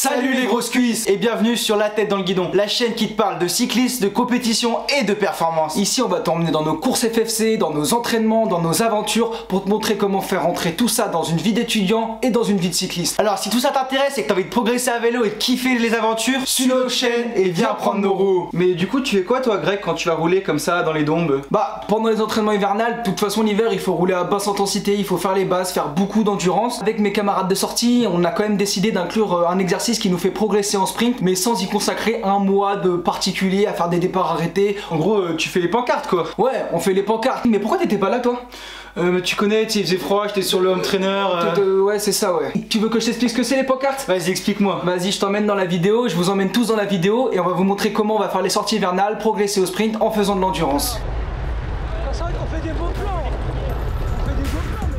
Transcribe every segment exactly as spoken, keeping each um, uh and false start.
Salut les grosses cuisses et bienvenue sur La Tête dans le Guidon, la chaîne qui te parle de cyclisme, de compétition et de performance. Ici on va t'emmener dans nos courses F F C, dans nos entraînements, dans nos aventures pour te montrer comment faire rentrer tout ça dans une vie d'étudiant et dans une vie de cycliste. Alors si tout ça t'intéresse et que t'as envie de progresser à vélo et de kiffer les aventures, suis notre chaîne et viens prendre nos roues. Mais du coup tu fais quoi toi Greg quand tu vas rouler comme ça dans les dombes? Bah pendant les entraînements hivernales, de toute façon l'hiver il faut rouler à basse intensité, il faut faire les bases, faire beaucoup d'endurance. Avec mes camarades de sortie, on a quand même décidé d'inclure un exercice qui nous fait progresser en sprint, mais sans y consacrer un mois de particulier à faire des départs arrêtés. En gros, euh, tu fais les pancartes quoi. Ouais, on fait les pancartes. Mais pourquoi t'étais pas là toi? Euh, tu connais, il faisait froid, j'étais sur le home trainer. Euh... Euh, ouais, c'est ça, ouais. Tu veux que je t'explique ce que c'est les pancartes? Vas-y, explique-moi. Vas-y, je t'emmène dans la vidéo, je vous emmène tous dans la vidéo et on va vous montrer comment on va faire les sorties hivernales, progresser au sprint en faisant de l'endurance. C'est vrai qu'on fait des beaux plans. On fait des beaux plans.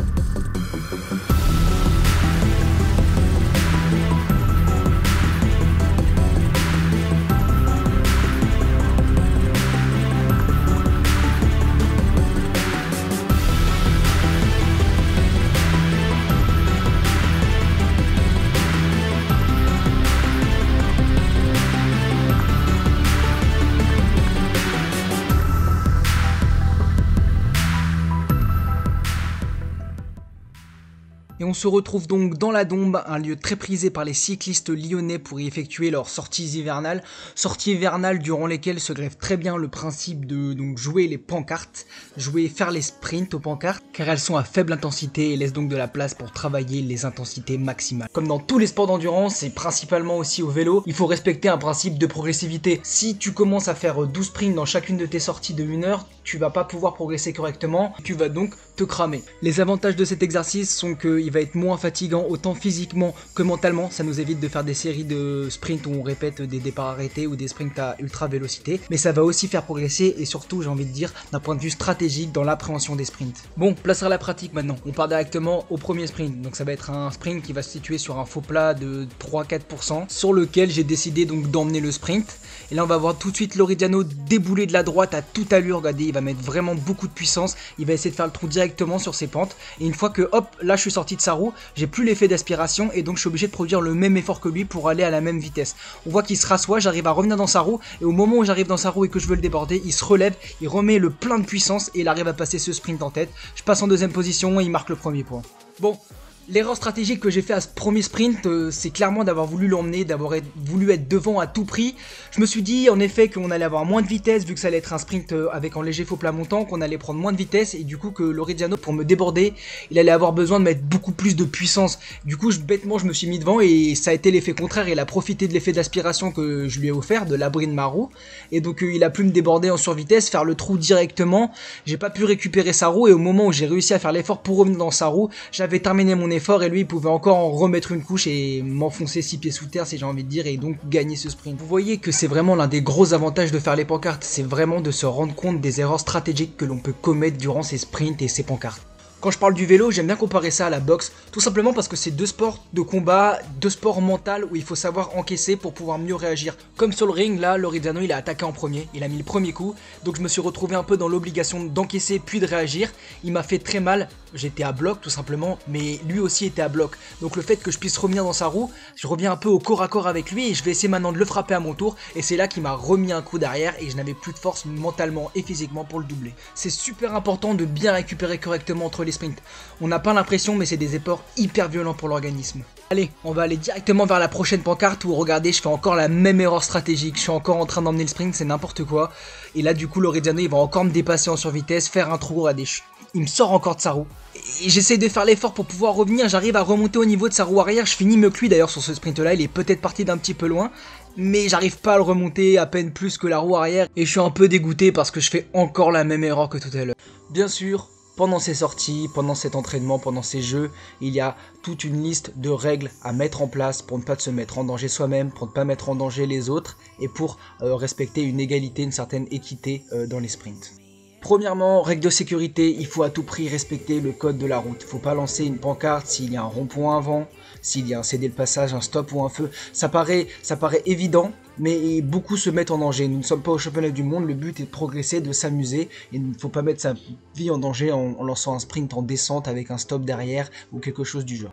Et on se retrouve donc dans la Dombe, un lieu très prisé par les cyclistes lyonnais pour y effectuer leurs sorties hivernales. Sorties hivernales durant lesquelles se greffe très bien le principe de donc jouer les pancartes, jouer, faire les sprints aux pancartes, car elles sont à faible intensité et laissent donc de la place pour travailler les intensités maximales. Comme dans tous les sports d'endurance et principalement aussi au vélo, il faut respecter un principe de progressivité. Si tu commences à faire douze sprints dans chacune de tes sorties de une heure, tu vas pas pouvoir progresser correctement, tu vas donc te cramer. Les avantages de cet exercice sont qu'il va être moins fatigant autant physiquement que mentalement. Ça nous évite de faire des séries de sprints où on répète des départs arrêtés ou des sprints à ultra vélocité, mais ça va aussi faire progresser et surtout, j'ai envie de dire, d'un point de vue stratégique dans l'appréhension des sprints. Bon, place à la pratique maintenant. On part directement au premier sprint. Donc ça va être un sprint qui va se situer sur un faux plat de trois à quatre pour cent sur lequel j'ai décidé donc d'emmener le sprint. Et là on va voir tout de suite Loridiano débouler de la droite à toute allure. Regardez, il va mettre vraiment beaucoup de puissance. Il va essayer de faire le trou directement sur ses pentes. Et une fois que hop, là je suis sorti de sa roue, j'ai plus l'effet d'aspiration et donc je suis obligé de produire le même effort que lui pour aller à la même vitesse. On voit qu'il se rassoit, j'arrive à revenir dans sa roue et au moment où j'arrive dans sa roue et que je veux le déborder, il se relève, il remet le plein de puissance et il arrive à passer ce sprint en tête. Je passe en deuxième position et il marque le premier point. Bon. L'erreur stratégique que j'ai fait à ce premier sprint, euh, c'est clairement d'avoir voulu l'emmener, d'avoir voulu être devant à tout prix. Je me suis dit en effet qu'on allait avoir moins de vitesse vu que ça allait être un sprint euh, avec un léger faux plat montant, qu'on allait prendre moins de vitesse et du coup que Loridiano pour me déborder, il allait avoir besoin de mettre beaucoup plus de puissance. Du coup je, bêtement je me suis mis devant et ça a été l'effet contraire. Il a profité de l'effet d'aspiration que je lui ai offert, de l'abri de ma roue. Et donc euh, il a pu me déborder en survitesse, faire le trou directement. J'ai pas pu récupérer sa roue et au moment où j'ai réussi à faire l'effort pour revenir dans sa roue, j'avais terminé mon effort. Effort et lui il pouvait encore en remettre une couche et m'enfoncer six pieds sous terre si j'ai envie de dire et donc gagner ce sprint. Vous voyez que c'est vraiment l'un des gros avantages de faire les pancartes, c'est vraiment de se rendre compte des erreurs stratégiques que l'on peut commettre durant ces sprints et ces pancartes. Quand je parle du vélo, j'aime bien comparer ça à la boxe, tout simplement parce que c'est deux sports de combat, deux sports mental où il faut savoir encaisser pour pouvoir mieux réagir. Comme sur le ring, là, Loridiano il a attaqué en premier, il a mis le premier coup, donc je me suis retrouvé un peu dans l'obligation d'encaisser puis de réagir. Il m'a fait très mal, j'étais à bloc tout simplement, mais lui aussi était à bloc. Donc le fait que je puisse revenir dans sa roue, je reviens un peu au corps à corps avec lui et je vais essayer maintenant de le frapper à mon tour. Et c'est là qu'il m'a remis un coup derrière et je n'avais plus de force mentalement et physiquement pour le doubler. C'est super important de bien récupérer correctement entre les sprints. On n'a pas l'impression mais c'est des efforts hyper violents pour l'organisme. Allez, on va aller directement vers la prochaine pancarte où regardez je fais encore la même erreur stratégique. Je suis encore en train d'emmener le sprint, c'est n'importe quoi. Et là du coup Loridiano il va encore me dépasser en survitesse, faire un trou à des chutes. Il me sort encore de sa roue. Et j'essaie de faire l'effort pour pouvoir revenir, j'arrive à remonter au niveau de sa roue arrière. Je finis mieux que lui d'ailleurs sur ce sprint là, il est peut-être parti d'un petit peu loin. Mais j'arrive pas à le remonter à peine plus que la roue arrière. Et je suis un peu dégoûté parce que je fais encore la même erreur que tout à l'heure. Bien sûr, pendant ces sorties, pendant cet entraînement, pendant ces jeux, il y a toute une liste de règles à mettre en place pour ne pas se mettre en danger soi-même, pour ne pas mettre en danger les autres et pour euh, respecter une égalité, une certaine équité euh, dans les sprints. Premièrement, règle de sécurité, il faut à tout prix respecter le code de la route. Il ne faut pas lancer une pancarte s'il y a un rond-point avant, s'il y a un céder le passage, un stop ou un feu. Ça paraît, ça paraît évident, mais beaucoup se mettent en danger. Nous ne sommes pas au championnat du monde, le but est de progresser, de s'amuser, et il ne faut pas mettre sa vie en danger en, en lançant un sprint en descente avec un stop derrière ou quelque chose du genre.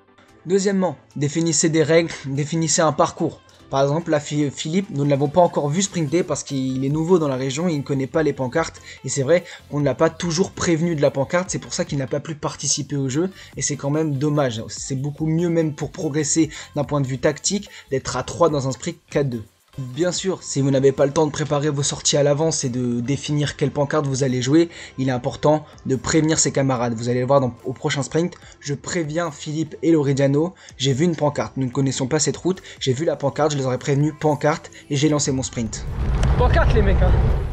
Deuxièmement, définissez des règles, définissez un parcours. Par exemple, là, Philippe, nous ne l'avons pas encore vu sprinter parce qu'il est nouveau dans la région, il ne connaît pas les pancartes. Et c'est vrai qu'on ne l'a pas toujours prévenu de la pancarte, c'est pour ça qu'il n'a pas pu participer au jeu. Et c'est quand même dommage. C'est beaucoup mieux même pour progresser d'un point de vue tactique d'être à trois dans un sprint qu'à deux. Bien sûr, si vous n'avez pas le temps de préparer vos sorties à l'avance et de définir quelle pancarte vous allez jouer, il est important de prévenir ses camarades. Vous allez le voir dans, au prochain sprint, je préviens Philippe et Lorigiano, j'ai vu une pancarte, nous ne connaissons pas cette route, j'ai vu la pancarte, je les aurais prévenus, pancarte, et j'ai lancé mon sprint. Pancarte les mecs hein.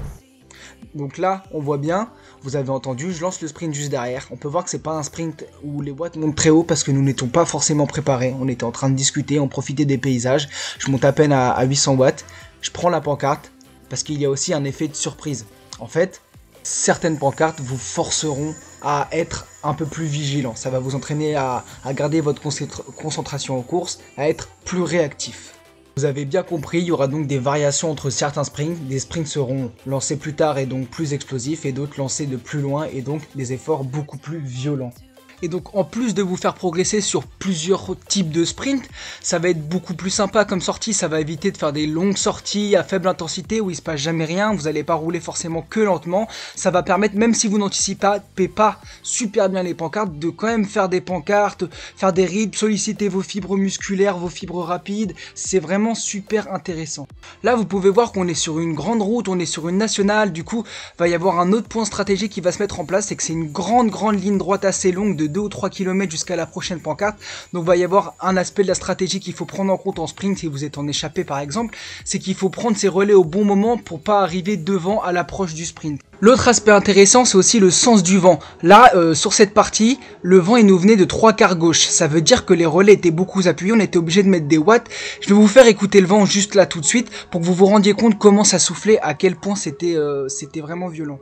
Donc là, on voit bien, vous avez entendu, je lance le sprint juste derrière. On peut voir que c'est pas un sprint où les watts montent très haut parce que nous n'étions pas forcément préparés. On était en train de discuter, on profitait des paysages. Je monte à peine à, à huit cents watts. Je prends la pancarte parce qu'il y a aussi un effet de surprise. En fait, certaines pancartes vous forceront à être un peu plus vigilant. Ça va vous entraîner à, à garder votre concentration en course, à être plus réactif. Vous avez bien compris, il y aura donc des variations entre certains sprints. Des sprints seront lancés plus tard et donc plus explosifs, et d'autres lancés de plus loin et donc des efforts beaucoup plus violents. Et donc en plus de vous faire progresser sur plusieurs types de sprints, ça va être beaucoup plus sympa comme sortie, ça va éviter de faire des longues sorties à faible intensité où il se passe jamais rien, vous n'allez pas rouler forcément que lentement, ça va permettre, même si vous n'anticipez pas super bien les pancartes, de quand même faire des pancartes, faire des rythmes, solliciter vos fibres musculaires, vos fibres rapides, c'est vraiment super intéressant. Là vous pouvez voir qu'on est sur une grande route, on est sur une nationale, du coup il va y avoir un autre point stratégique qui va se mettre en place, c'est que c'est une grande grande ligne droite assez longue de deux ou trois kilomètres jusqu'à la prochaine pancarte. Donc il va y avoir un aspect de la stratégie qu'il faut prendre en compte en sprint si vous êtes en échappée par exemple, c'est qu'il faut prendre ses relais au bon moment pour pas arriver devant à l'approche du sprint. L'autre aspect intéressant, c'est aussi le sens du vent. Là, euh, sur cette partie, le vent il nous venait de trois quarts gauche. Ça veut dire que les relais étaient beaucoup appuyés, on était obligé de mettre des watts. Je vais vous faire écouter le vent juste là tout de suite pour que vous vous rendiez compte comment ça soufflait, à quel point c'était euh, c'était vraiment violent.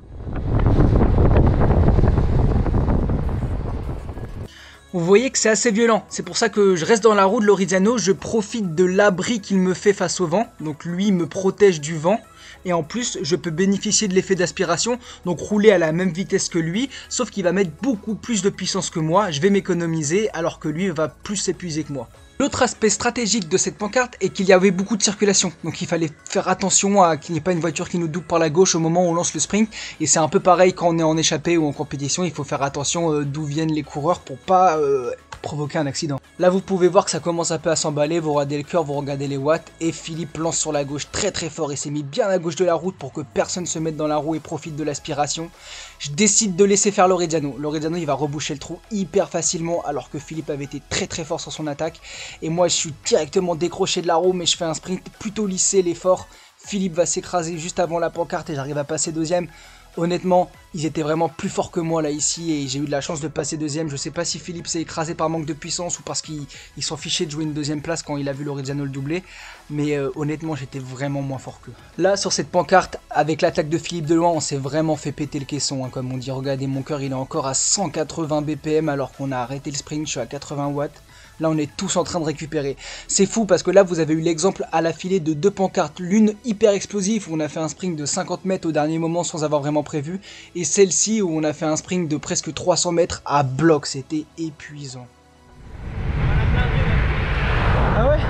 Vous voyez que c'est assez violent, c'est pour ça que je reste dans la roue de Lorigiano, je profite de l'abri qu'il me fait face au vent, donc lui me protège du vent, et en plus je peux bénéficier de l'effet d'aspiration, donc rouler à la même vitesse que lui, sauf qu'il va mettre beaucoup plus de puissance que moi, je vais m'économiser alors que lui va plus s'épuiser que moi. L'autre aspect stratégique de cette pancarte est qu'il y avait beaucoup de circulation, donc il fallait faire attention à qu'il n'y ait pas une voiture qui nous double par la gauche au moment où on lance le sprint, et c'est un peu pareil quand on est en échappée ou en compétition, il faut faire attention euh, d'où viennent les coureurs pour pas euh, provoquer un accident. Là vous pouvez voir que ça commence un peu à s'emballer, vous regardez le cœur, vous regardez les watts, et Philippe lance sur la gauche très très fort, et s'est mis bien à gauche de la route pour que personne se mette dans la roue et profite de l'aspiration. Je décide de laisser faire Lorigiano, Lorigiano il va reboucher le trou hyper facilement alors que Philippe avait été très très fort sur son attaque. Et moi je suis directement décroché de la roue, mais je fais un sprint plutôt lissé, l'effort. Philippe va s'écraser juste avant la pancarte et j'arrive à passer deuxième. Honnêtement, ils étaient vraiment plus forts que moi là ici et j'ai eu de la chance de passer deuxième. Je sais pas si Philippe s'est écrasé par manque de puissance ou parce qu'il s'en fichait de jouer une deuxième place quand il a vu Lorigiano le doubler. Mais euh, honnêtement, j'étais vraiment moins fort qu'eux. Là, sur cette pancarte, avec l'attaque de Philippe de loin, on s'est vraiment fait péter le caisson. Hein, comme on dit, regardez, mon cœur il est encore à cent quatre-vingts B P M alors qu'on a arrêté le sprint, je suis à quatre-vingts watts. Là on est tous en train de récupérer. C'est fou parce que là vous avez eu l'exemple à la filée de deux pancartes. L'une hyper explosive où on a fait un sprint de cinquante mètres au dernier moment sans avoir vraiment prévu. Et celle-ci où on a fait un sprint de presque trois cents mètres à bloc. C'était épuisant. Ah ouais?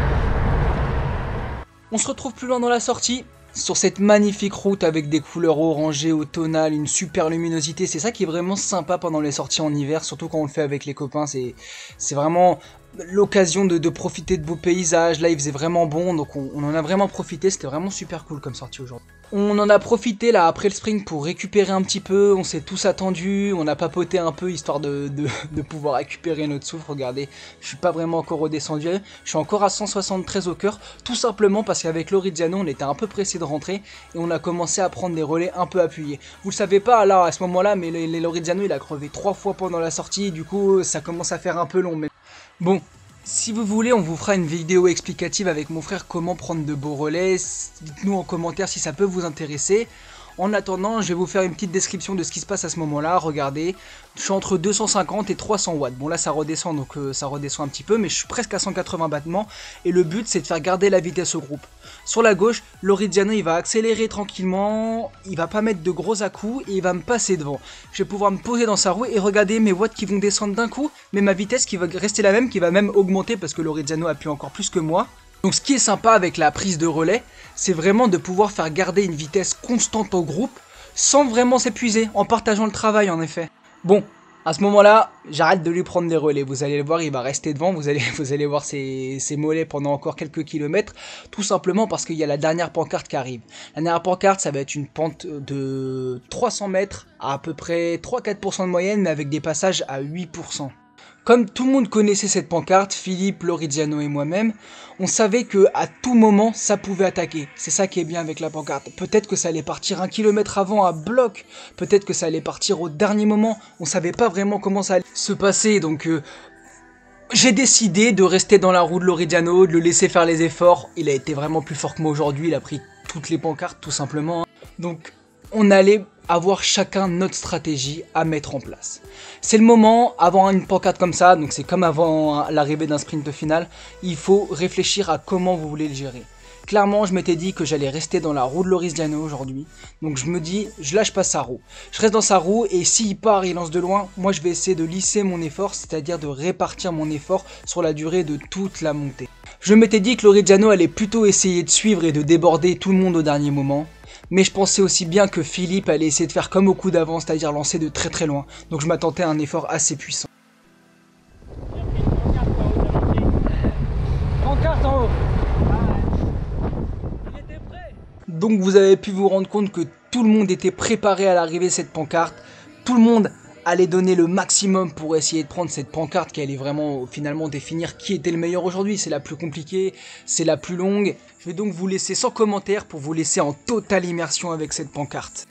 On se retrouve plus loin dans la sortie. Sur cette magnifique route avec des couleurs orangées, automnales, une super luminosité, c'est ça qui est vraiment sympa pendant les sorties en hiver, surtout quand on le fait avec les copains, c'est vraiment l'occasion de, de profiter de beaux paysages. Là il faisait vraiment bon, donc on, on en a vraiment profité, c'était vraiment super cool comme sortie aujourd'hui. On en a profité là après le sprint pour récupérer un petit peu, on s'est tous attendus, on a papoté un peu histoire de, de, de pouvoir récupérer notre souffle. Regardez, je suis pas vraiment encore redescendu, je suis encore à cent soixante-treize au cœur, tout simplement parce qu'avec Lorigiano on était un peu pressé de rentrer et on a commencé à prendre des relais un peu appuyés. Vous le savez pas là à ce moment là, mais les, les Lorigiano il a crevé trois fois pendant la sortie, du coup ça commence à faire un peu long. Mais bon, si vous voulez, on vous fera une vidéo explicative avec mon frère comment prendre de beaux relais. Dites-nous en commentaire si ça peut vous intéresser. En attendant, je vais vous faire une petite description de ce qui se passe à ce moment-là. Regardez, je suis entre deux cent cinquante et trois cents watts. Bon là ça redescend, donc euh, ça redescend un petit peu, mais je suis presque à cent quatre-vingts battements. Et le but c'est de faire garder la vitesse au groupe. Sur la gauche, Loriziano il va accélérer tranquillement, il va pas mettre de gros à-coups et il va me passer devant. Je vais pouvoir me poser dans sa roue et regarder mes watts qui vont descendre d'un coup, mais ma vitesse qui va rester la même, qui va même augmenter parce que Loriziano appuie encore plus que moi. Donc ce qui est sympa avec la prise de relais, c'est vraiment de pouvoir faire garder une vitesse constante au groupe sans vraiment s'épuiser, en partageant le travail en effet. Bon, à ce moment-là, j'arrête de lui prendre des relais, vous allez le voir, il va rester devant, vous allez, vous allez voir ses, ses mollets pendant encore quelques kilomètres, tout simplement parce qu'il y a la dernière pancarte qui arrive. La dernière pancarte, ça va être une pente de trois cents mètres à à peu près trois à quatre pour cent de moyenne, mais avec des passages à huit pour cent. Comme tout le monde connaissait cette pancarte, Philippe, Loriziano et moi-même, on savait que à tout moment ça pouvait attaquer. C'est ça qui est bien avec la pancarte. Peut-être que ça allait partir un kilomètre avant à bloc, peut-être que ça allait partir au dernier moment. On savait pas vraiment comment ça allait se passer, donc euh, j'ai décidé de rester dans la roue de Loriziano, de le laisser faire les efforts. Il a été vraiment plus fort que moi aujourd'hui, il a pris toutes les pancartes tout simplement. Donc on allait avoir chacun notre stratégie à mettre en place. C'est le moment, avant une pancarte comme ça, donc c'est comme avant l'arrivée d'un sprint final, il faut réfléchir à comment vous voulez le gérer. Clairement, je m'étais dit que j'allais rester dans la roue de Loriziano aujourd'hui, donc je me dis, je lâche pas sa roue. Je reste dans sa roue et s'il part, il lance de loin, moi je vais essayer de lisser mon effort, c'est-à-dire de répartir mon effort sur la durée de toute la montée. Je m'étais dit que Loriziano allait plutôt essayer de suivre et de déborder tout le monde au dernier moment. Mais je pensais aussi bien que Philippe allait essayer de faire comme au coup d'avant, c'est-à-dire lancer de très très loin. Donc je m'attendais à un effort assez puissant. Pancarte en haut. Il était prêt. Donc vous avez pu vous rendre compte que tout le monde était préparé à l'arrivée de cette pancarte. Tout le monde allait donner le maximum pour essayer de prendre cette pancarte qui allait vraiment finalement définir qui était le meilleur aujourd'hui. C'est la plus compliquée, c'est la plus longue. Je vais donc vous laisser sans commentaire pour vous laisser en totale immersion avec cette pancarte.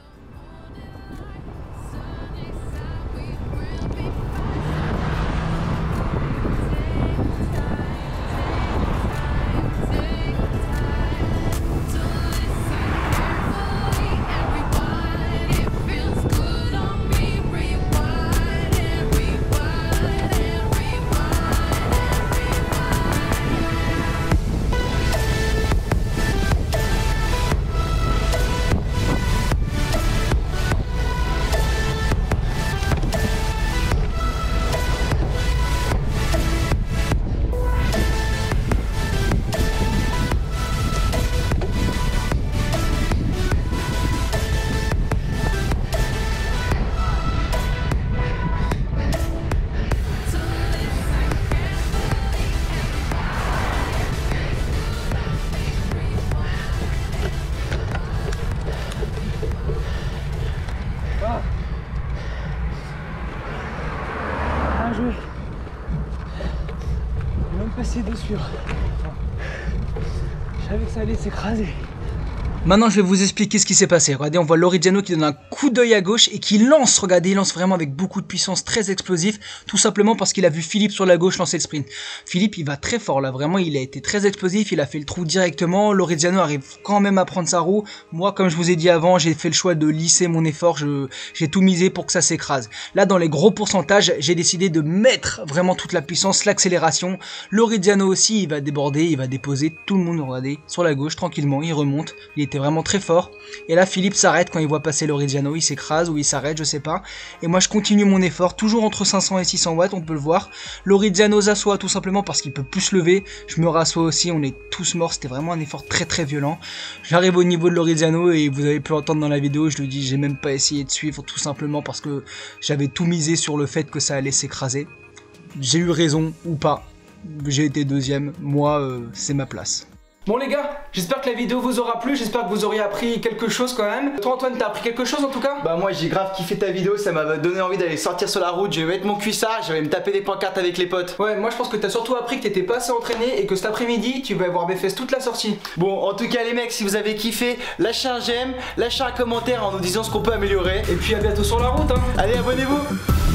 Joué. J'ai même pas essayé de suivre. Je savais que ça allait s'écraser. Maintenant je vais vous expliquer ce qui s'est passé. Regardez, on voit Loriziano qui donne un coup d'œil à gauche et qui lance, regardez, il lance vraiment avec beaucoup de puissance, très explosif, tout simplement parce qu'il a vu Philippe sur la gauche lancer le sprint. Philippe il va très fort là, vraiment il a été très explosif, il a fait le trou directement. Loriziano arrive quand même à prendre sa roue. Moi comme je vous ai dit avant, j'ai fait le choix de lisser mon effort, j'ai tout misé pour que ça s'écrase. Là dans les gros pourcentages, j'ai décidé de mettre vraiment toute la puissance, l'accélération. Loriziano aussi il va déborder, il va déposer tout le monde, regardez, sur la gauche tranquillement, il remonte, il était vraiment très fort. Et là Philippe s'arrête quand il voit passer Loriziano, il s'écrase ou il s'arrête, je sais pas. Et moi je continue mon effort, toujours entre cinq cents et six cents watts, on peut le voir. Loriziano s'assoit tout simplement parce qu'il peut plus se lever. Je me rassois aussi, on est tous morts, c'était vraiment un effort très très violent. J'arrive au niveau de Loriziano et vous avez pu l'entendre dans la vidéo, je lui dis j'ai même pas essayé de suivre tout simplement parce que j'avais tout misé sur le fait que ça allait s'écraser. J'ai eu raison ou pas, j'ai été deuxième, moi euh, c'est ma place. Bon les gars, j'espère que la vidéo vous aura plu, j'espère que vous auriez appris quelque chose quand même. Toi Antoine, t'as appris quelque chose en tout cas? Bah moi j'ai grave kiffé ta vidéo, ça m'a donné envie d'aller sortir sur la route, je vais mettre mon cuissard, je vais me taper des pancartes avec les potes. Ouais, moi je pense que t'as surtout appris que t'étais pas assez entraîné et que cet après-midi tu vas avoir des fesses toute la sortie. Bon, en tout cas les mecs, si vous avez kiffé, lâchez un j'aime, lâchez un commentaire en nous disant ce qu'on peut améliorer. Et puis à bientôt sur la route hein. Allez, abonnez-vous.